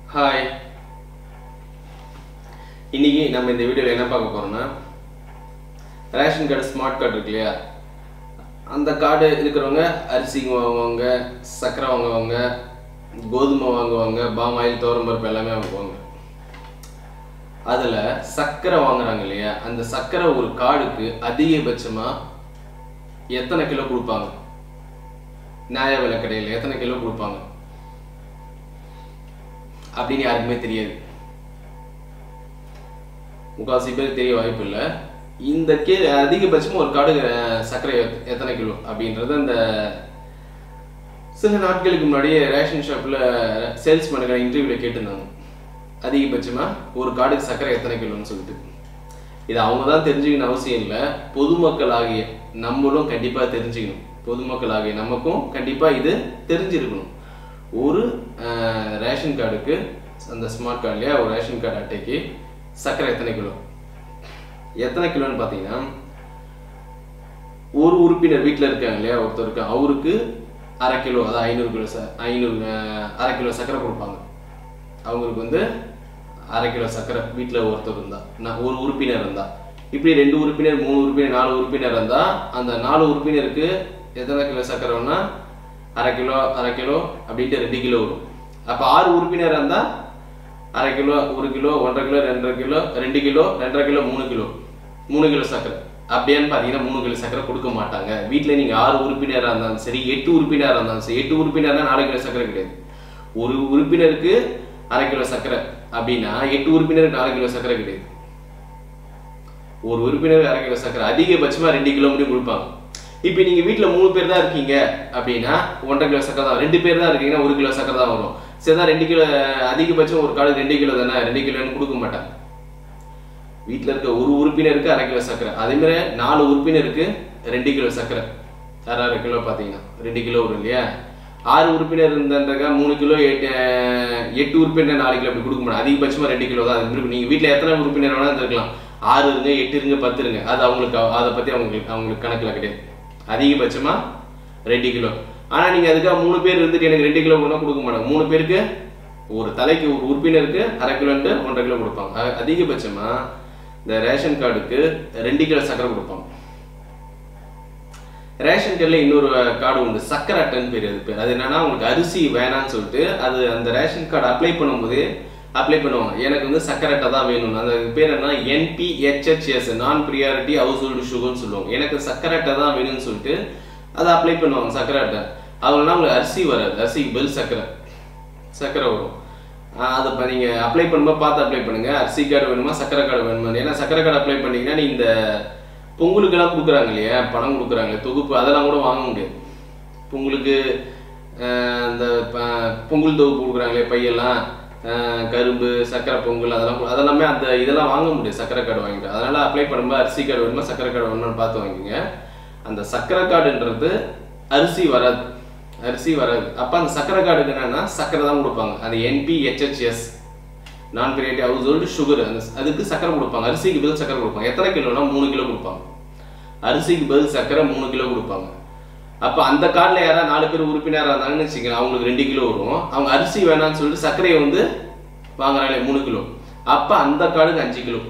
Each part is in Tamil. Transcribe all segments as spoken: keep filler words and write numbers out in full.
ஹாய், இன்னைக்கு நம்ம இந்த வீடியோவில் என்ன பார்க்க போறோம்னா, ரேஷன் கார்டு ஸ்மார்ட் கார்டு இருக்கு இல்லையா, அந்த கார்டு இருக்கிறவங்க அரிசி வாங்குவாங்க, சர்க்கரை வாங்குவாங்க, கோதுமை வாங்குவாங்க, பாம் ஆயில், துவரம்பருப்பு எல்லாமே வாங்குவாங்க. அதில் சர்க்கரை வாங்குறாங்க இல்லையா, அந்த சர்க்கரை ஒரு கார்டுக்கு அதிகபட்சமாக எத்தனை கிலோ கொடுப்பாங்க? நியாய விலை கடையில் எத்தனை கிலோ கொடுப்பாங்க அப்படின்னு யாருக்குமே தெரியாது. முக்கால்வாசி பேர் தெரிய வாய்ப்பு இல்லை. இந்த கே அதிகபட்சமாக ஒரு கார்டு சர்க்கரை எத்தனை கிலோ அப்படின்றது அந்த சில நாட்களுக்கு முன்னாடியே ரேஷன் ஷாப்பில் சேல்ஸ்மேனுக்கான இன்டர்வியூவில் கேட்டிருந்தாங்க. அதிகபட்சமாக ஒரு கார்டுக்கு சர்க்கரை எத்தனை கிலோன்னு சொல்லிட்டு. இது அவங்க தான் தெரிஞ்சுக்கணும் அவசியம் இல்லை, பொதுமக்கள் ஆகிய நம்மளும் கண்டிப்பாக தெரிஞ்சுக்கணும். பொதுமக்கள் ஆகிய நமக்கும் கண்டிப்பாக இது தெரிஞ்சிருக்கணும். ஒரு ரேஷன் கார்டுக்கு, அந்த ஸ்மார்ட் கார்டுலையா ஒரு ரேஷன் கார்டு அட்டைக்கு சர்க்கரை எத்தனை கிலோ எத்தனை கிலோன்னு பார்த்தீங்கன்னா, ஒரு உறுப்பினர் வீட்டில் இருக்காங்க இல்லையா, ஒருத்தருக்கு அவருக்கு அரை கிலோ, அதாவது ஐநூறு கிலோ ச ஐநூறு அரை கிலோ சர்க்கரை கொடுப்பாங்க. அவங்களுக்கு வந்து அரை கிலோ சர்க்கரை வீட்டில் ஒருத்தர் இருந்தா, நான் ஒரு உறுப்பினர் இருந்தா, இப்படி ரெண்டு உறுப்பினர், மூணு உறுப்பினர், நாலு உறுப்பினர் இருந்தா, அந்த நாலு உறுப்பினருக்கு எத்தனை கிலோ சர்க்கரை வேணா, அரை கிலோ அரை கிலோ அப்படின்ட்டு ரெண்டு கிலோ வரும். அப்போ ஆறு உறுப்பினர் இருந்தால் அரை கிலோ, ஒரு கிலோ, ஒன்றரை கிலோ, ரெண்டரை கிலோ, ரெண்டு கிலோ, ரெண்டரை கிலோ, மூணு கிலோ, மூணு கிலோ சர்க்கரை. அப்படியான்னு பார்த்தீங்கன்னா மூணு கிலோ சர்க்கரை கொடுக்க மாட்டாங்க. வீட்டில் நீங்கள் ஆறு உறுப்பினராக இருந்தாலும் சரி, எட்டு உறுப்பினராக இருந்தாலும் சரி, எட்டு உறுப்பினர்னா நாலு கிலோ சர்க்கரை கிடையாது. ஒரு உறுப்பினருக்கு அரை கிலோ சர்க்கரை அப்படின்னா எட்டு உறுப்பினருக்கு நாலு கிலோ சர்க்கரை கிடையாது. ஒரு உறுப்பினருக்கு அரை கிலோ சர்க்கரை, அதிகபட்சமாக ரெண்டு கிலோ முடியும் கொடுப்பாங்க. இப்போ நீங்கள் வீட்டில் மூணு பேர் தான் இருக்கீங்க அப்படின்னா ஒன்றரை கிலோ சர்க்கரை தான். ரெண்டு பேர் தான் இருக்கீங்கன்னா ஒரு கிலோ சர்க்கரை தான் வரும். சரி தான், ரெண்டு கிலோ அதிகபட்சம் ஒரு கார்டு ரெண்டு கிலோ தானே, ரெண்டு கிலோன்னு கொடுக்க மாட்டாங்க. வீட்டில் இருக்க ஒரு உறுப்பினருக்கு அரை கிலோ சர்க்கரை, அதே மாதிரி நாலு உறுப்பினருக்கு ரெண்டு கிலோ சர்க்கரை, அரை அரை கிலோ பார்த்தீங்கன்னா ரெண்டு கிலோ வரும் இல்லையா. ஆறு உறுப்பினர் இருந்தன்றக்கா மூணு கிலோ, எட்டு எட்டு உறுப்பினர் நாலு கிலோ அப்படி கொடுக்க மாட்டாங்க. அதிகபட்சமாக ரெண்டு கிலோ தான் இருக்கும். நீங்கள் வீட்டில் எத்தனை உறுப்பினர் வேணாலும் இருக்கலாம், ஆறு இருங்க, எட்டு இருங்க, பத்து இருங்க, அது அவங்களுக்கு அதை பற்றி அவங்களுக்கு அவங்களுக்கு கணக்கில் கிடையாது. அதிகபட்சமாக ரெண்டு கிலோ. ஆனால் நீங்கள் அதுக்காக மூணு பேர் இருந்துட்டு எனக்கு ரெண்டு கிலோ கூட கொடுக்க மாட்டாங்க. மூணு பேருக்கு ஒரு தலைக்கு ஒரு உறுப்பினருக்கு அரை கிலோன்ட்டு ஒன்றரை கிலோ கொடுப்பாங்க. அதிகபட்சமாக இந்த ரேஷன் கார்டுக்கு ரெண்டு கிலோ சர்க்கரை கொடுப்பாங்க. ரேஷன் கார்டில் இன்னொரு கார்டு உண்டு, சர்க்கரை அட்டைன்னு பேர். அது பேர் அது என்னன்னா, உங்களுக்கு அரிசி வேணான்னு சொல்லிட்டு அது அந்த ரேஷன் கார்டு அப்ளை பண்ணும்போது அப்ளை பண்ணுவாங்க, எனக்கு வந்து சர்க்கரை அட்டை தான் வேணும். அந்த பேர் என்ன, என்பிஹெச்ஹெச்எஸ், நான் ப்ரியாரிட்டி ஹவுஸ் ஹோல்டு சுகர்னு சொல்லுவாங்க. எனக்கு சர்க்கரை அட்டை தான் வேணும்னு சொல்லிட்டு அதை அப்ளை பண்ணுவாங்க, சர்க்கரை அட்டை. அவங்கன்னா உங்களுக்கு அரிசி வராது, அரிசிக்கு பதில் சர்க்கரை சர்க்கரை வரும். அதை இப்போ நீங்கள் அப்ளை பண்ணும்போது பார்த்து அப்ளை பண்ணுங்கள். அரிசி கார்டு வேணுமா, சர்க்கரை கார்டு வேணுமா? ஏன்னா சர்க்கரை கார்டு அப்ளை பண்ணிங்கன்னா நீ இந்த பொங்கலுக்கெல்லாம் கொடுக்குறாங்க இல்லையா, பணம் கொடுக்குறாங்க தொகுப்பு, அதெல்லாம் கூட வாங்க முடியாது. பொங்கலுக்கு இந்த பொங்கல் தொகுப்பு கொடுக்குறாங்களே பையெல்லாம், கரும்பு, சர்க்கரை பொங்கல், அதெல்லாம் அதெல்லாமே அந்த இதெல்லாம் வாங்க முடியாது சர்க்கரை கார்டு வாங்கிட்டு. அதனால் அப்ளை பண்ணும்போது அரிசி கார்டு வேணுமா, சர்க்கரை கார்டு வேணுமான்னு பார்த்து வாங்கிங்க. அந்த சர்க்கரை கார்டுன்றது அரிசி வராது, அரிசி வராது. அப்போ அந்த சர்க்கரை கார்டுக்கு என்னன்னா சர்க்கரை தான் கொடுப்பாங்க. அந்த என்பிஹெச்ஹெச்எஸ், நான் ப்ரியாரிட்டி ஹவுஸ் ஹோல்டு சுகர், அந்த அதுக்கு சர்க்கரை கொடுப்பாங்க. அரிசிக்கு பதில் சர்க்கரை கொடுப்பாங்க. எத்தனை கிலோனா மூணு கிலோ கொடுப்பாங்க. அரிசிக்கு பதில் சர்க்கரை மூணு கிலோ கொடுப்பாங்க. அப்போ அந்த கார்டில் யாராவது நாலு பேர் உறுப்பினராக இருந்தாங்கன்னு வச்சுக்கோங்க, அவங்களுக்கு ரெண்டு கிலோ வரும். அவங்க அரிசி வேணான்னு சொல்லிட்டு சர்க்கரையை வந்து வாங்குறாங்களே மூணு கிலோ, அப்போ அந்த கார்டுக்கு அஞ்சு கிலோ.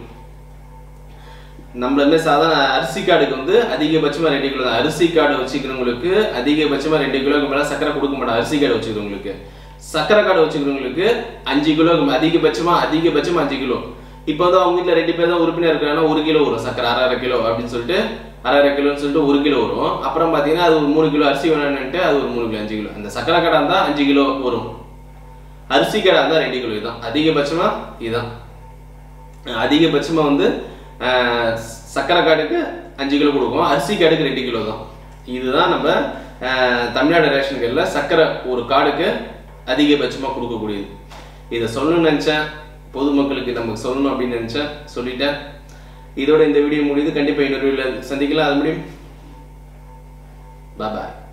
நம்மள மாதிரி சாதாரண அரிசி கார்டுக்கு வந்து அதிகபட்சமாக ரெண்டு கிலோ தான். அரிசி கார்டு வச்சுக்கிறவங்களுக்கு அதிகபட்சமாக ரெண்டு கிலோக்கு மேலே சர்க்கரை கொடுக்க மாட்டாங்க. அரிசி கார்டு வச்சுக்கிறவங்களுக்கு, சர்க்கரை கார்டு வச்சுக்கிறவங்களுக்கு அஞ்சு கிலோ அதிகபட்சமாக அதிகபட்சமாக அஞ்சு கிலோ. இப்போ வந்து அவங்க வீட்டில் ரெண்டு பேர் தான் உறுப்பினர் இருக்காங்கன்னா ஒரு கிலோ வரும் சர்க்கரை, அரை அரை கிலோ அப்படின்னு சொல்லிட்டு அரை அரை கிலோன்னு சொல்லிட்டு ஒரு கிலோ வரும். அப்புறம் பார்த்தீங்கன்னா அது ஒரு மூணு கிலோ அரிசி வேணும்னுட்டு அது ஒரு மூணு கிலோ அஞ்சு கிலோ. அந்த சர்க்கரை கார்டாக இருந்தால் அஞ்சு கிலோ வரும், அரிசி கார்டாக இருந்தால் ரெண்டு கிலோ. இதுதான் அதிகபட்சமாக. இதுதான் அதிகபட்சமாக வந்து சர்க்கரை கார்டுக்கு அஞ்சு கிலோ கொடுக்கும், அரிசி கார்டுக்கு ரெண்டு கிலோ தான். இதுதான் நம்ம தமிழ்நாடு ரேஷன் கார்டில் சர்க்கரை ஒரு கார்டுக்கு அதிகபட்சமாக கொடுக்கக்கூடியது. இதை சொல்லணும்னு நினச்சேன், பொதுமக்களுக்கு நமக்கு சொல்லணும் அப்படின்னு நினச்சேன், சொல்லிட்டேன். இதோட இந்த வீடியோ முடியுது. கண்டிப்பாக இன்னொரு வீடியோவில் சந்திக்கலாம். அது முடியும். பாய் பாய்.